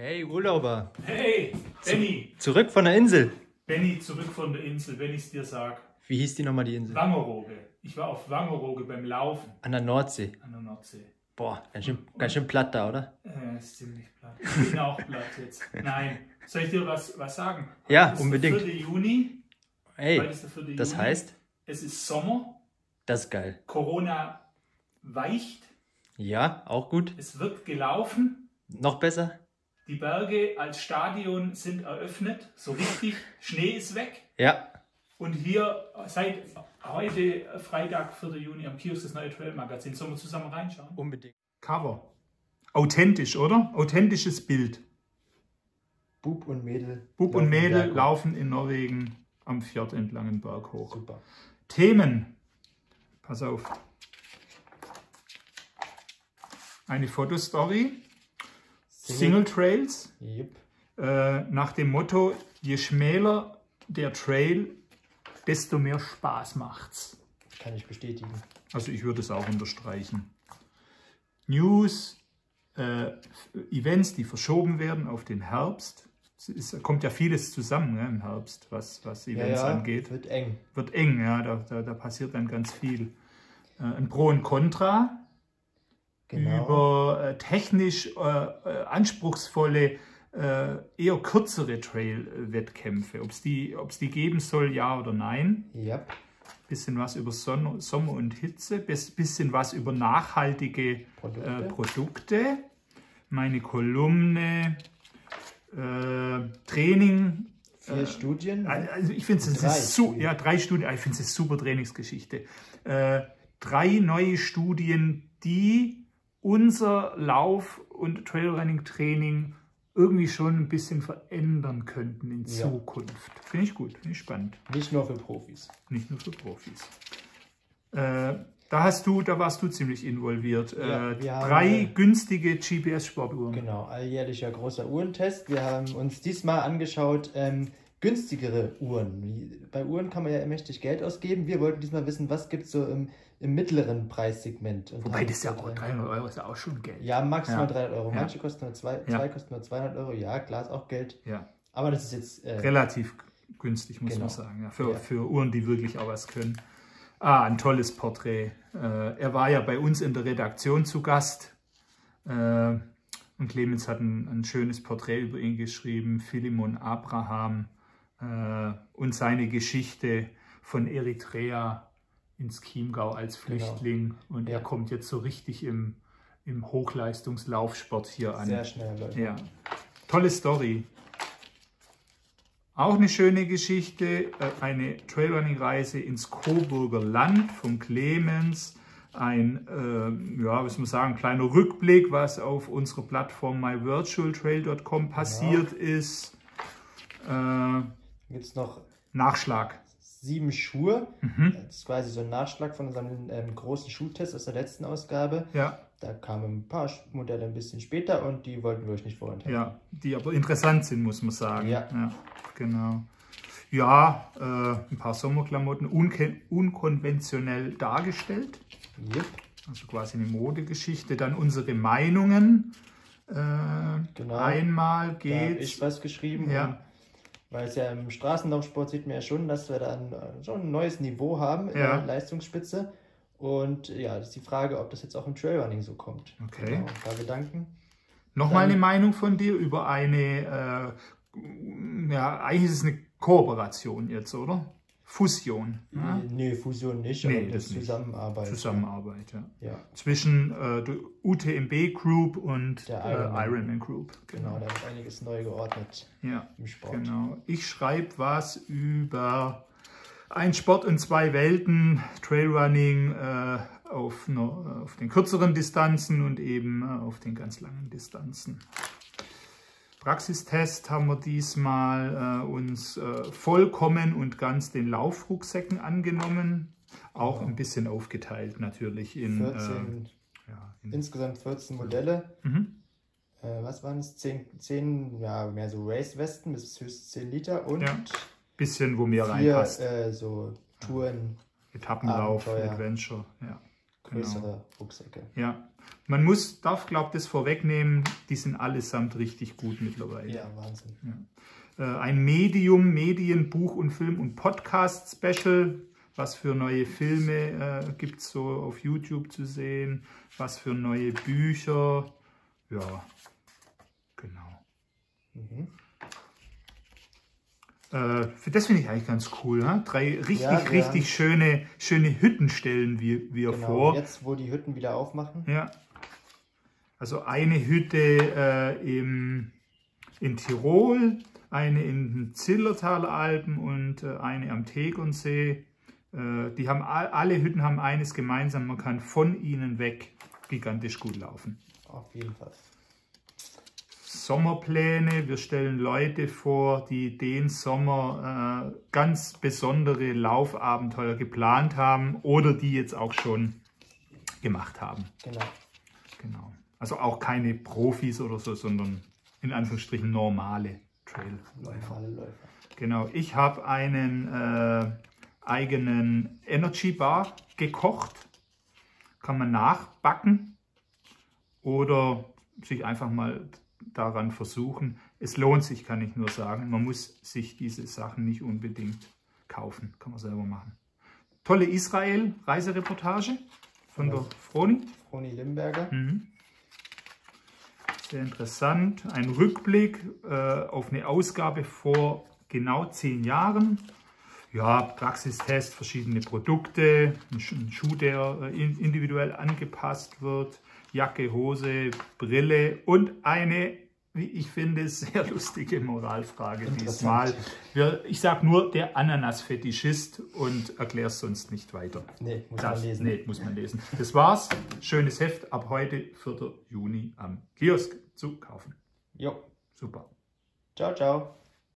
Hey Urlauber. Hey, Benny. Zurück von der Insel. Benny, zurück von der Insel, wenn ich es dir sage. Wie hieß die nochmal, die Insel? Wangerooge. Ich war auf Wangerooge beim Laufen An der Nordsee. an der Nordsee. Boah, ganz schön platt da, oder? Ist ziemlich platt. Ich bin auch platt jetzt. Nein. Soll ich dir was sagen? Ja, Heute ist unbedingt. Der 4. Juni. Hey, Heute ist der 4. das Juni. heißt, Es ist Sommer. das ist geil. Corona weicht. Ja, auch gut. Es wird gelaufen. Noch besser? Die Berge als Stadion sind eröffnet. So richtig. Schnee ist weg. Ja. Und hier seit heute, Freitag, 4. Juni, am Kiosk das neue Trail-Magazin. Sollen wir zusammen reinschauen? Unbedingt. Cover. Authentisch, oder? Authentisches Bild. Bub und Mädel. Bub und Mädel Berg hoch. laufen in Norwegen am Fjord entlang den Berg hoch. Super. Themen. Pass auf. Eine Fotostory. Single Trails. Yep. Nach dem Motto, je schmäler der Trail, desto mehr Spaß macht's. Kann ich bestätigen. Also ich würde es auch unterstreichen. News, Events, die verschoben werden auf den Herbst. Es kommt ja vieles zusammen, ne, im Herbst, was Events angeht. Wird eng. Wird eng, ja, da passiert dann ganz viel. Ein Pro und Contra Genau. über technisch anspruchsvolle, eher kürzere Trail-Wettkämpfe. Ob es die geben soll, ja oder nein. Yep. Bisschen was über Sommer und Hitze, bisschen was über nachhaltige Produkte. Meine Kolumne, Training. 4 Studien. Also ich finde es 3 Studien. Ich finde es super Trainingsgeschichte. 3 neue Studien, die unser Lauf- und Trailrunning-Training irgendwie schon ein bisschen verändern könnten in Zukunft. Finde ich gut, finde ich spannend. Nicht nur für Profis. Nicht nur für Profis. Da warst du ziemlich involviert. Ja, wir haben 3 günstige GPS-Sportuhren. Genau, alljährlicher großer Uhrentest. Wir haben uns diesmal angeschaut, günstigere Uhren. Bei Uhren kann man ja mächtig Geld ausgeben. Wir wollten diesmal wissen, was gibt es so im mittleren Preissegment. Und Wobei das ja auch 300 Euro ist ja auch schon Geld. Ja, maximal Ja. 300 Euro. Ja. Manche kosten nur zwei kosten nur 200 Euro. Ja, klar ist auch Geld. Ja. Aber das ist jetzt... Relativ günstig, muss Genau. man sagen. Ja, für Uhren, die wirklich auch was können. Ein tolles Porträt. Er war ja bei uns in der Redaktion zu Gast. Und Clemens hat ein schönes Porträt über ihn geschrieben. Philemon Abraham und seine Geschichte von Eritrea ins Chiemgau als Flüchtling. Und er kommt jetzt so richtig im Hochleistungslaufsport hier an. Sehr schnell, Leute. Ja. Tolle Story. Auch eine schöne Geschichte, eine Trailrunning-Reise ins Coburger Land von Clemens. Ein, was man sagen, kleiner Rückblick, was auf unserer Plattform myvirtualtrail.com passiert ist. Gibt es noch Nachschlag. 7 Schuhe. Das ist quasi so ein Nachschlag von unserem großen Schuhtest aus der letzten Ausgabe. Ja. Da kamen ein paar Modelle ein bisschen später und die wollten wir euch nicht vorenthalten. Ja, die aber interessant sind, muss man sagen. Ja. Genau. Ja, ein paar Sommerklamotten unkonventionell dargestellt. Yep. Also quasi eine Modegeschichte. Dann unsere Meinungen. Genau. Einmal Da habe geht ich was geschrieben. Ja. Weil es ja im Straßenlaufsport sieht man ja schon, dass wir dann schon ein neues Niveau haben in der Leistungsspitze. Und ja, das ist die Frage, ob das jetzt auch im Trailrunning so kommt. Okay. Genau, ein paar Gedanken. Nochmal eine Meinung von dir über eine, eigentlich ist es eine Kooperation jetzt, oder? Fusion. Ja? Nee, Fusion nicht, Nee, aber das nicht. Zusammenarbeit. Zusammenarbeit, ja. Ja, Zwischen der UTMB Group und Der Ironman Group. genau, da wird einiges neu geordnet Ja, im Sport. genau. Ich schreibe was über ein Sport in 2 Welten, Trailrunning auf den kürzeren Distanzen und eben auf den ganz langen Distanzen. Praxistest haben wir diesmal uns vollkommen und ganz den Laufrucksäcken angenommen. Auch ein bisschen aufgeteilt natürlich in 14, insgesamt 14 Modelle. Was waren es? 10 ja, mehr so Race-Westen bis höchstens 10 Liter und bisschen, wo mehr 4 reinpasst. so Touren, Etappenlauf, Abenteuer. Adventure, ja. größere Rucksäcke. Ja, darf glaube ich das vorwegnehmen, die sind allesamt richtig gut mittlerweile. Ja, Wahnsinn. Ja. Ein Medien, Buch und Film und Podcast Special. Was für neue Filme gibt es so auf YouTube zu sehen? Was für neue Bücher? Ja, genau. Das finde ich eigentlich ganz cool. Ne? 3 richtig schöne Hütten stellen wir vor. Jetzt, wo die Hütten wieder aufmachen. Ja. Also eine Hütte in Tirol, eine in den Zillertaler Alpen und eine am Tegernsee. Die haben alle Hütten haben eines gemeinsam, man kann von ihnen weg gigantisch gut laufen. Auf jeden Fall. Sommerpläne, wir stellen Leute vor, die den Sommer ganz besondere Laufabenteuer geplant haben oder die jetzt auch schon gemacht haben. Genau. Also auch keine Profis oder so, sondern in Anführungsstrichen normale Trailläufer. Genau, ich habe einen eigenen Energy Bar gekocht. Kann man nachbacken oder sich einfach mal daran versuchen. Es lohnt sich, kann ich nur sagen. Man muss sich diese Sachen nicht unbedingt kaufen. Kann man selber machen. Tolle Israel-Reisereportage von der Froni. Froni Limberger. Sehr interessant. Ein Rückblick auf eine Ausgabe vor genau 10 Jahren. Ja, Praxistest, verschiedene Produkte, ein Schuh, der individuell angepasst wird, Jacke, Hose, Brille und eine, wie ich finde, sehr lustige Moralfrage diesmal. Ich sage nur, der Ananas-Fetischist und erkläre es sonst nicht weiter. Nee, muss man lesen. Das war's. Schönes Heft ab heute, 4. Juni am Kiosk zu kaufen. Jo. Super. Ciao, ciao.